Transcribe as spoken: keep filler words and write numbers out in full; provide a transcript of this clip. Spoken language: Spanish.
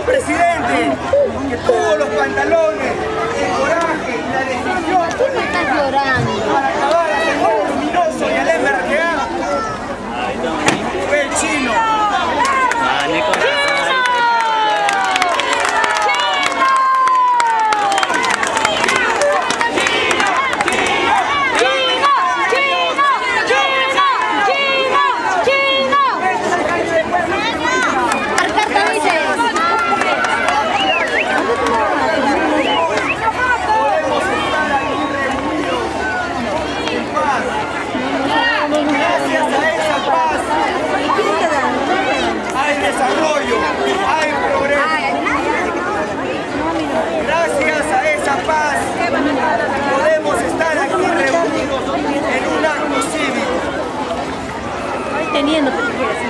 presidente, que tuvo los pantalones, el coraje y la decisión política para acabar a Señor Luminoso y al M R G A, fue el chino. Teniendo,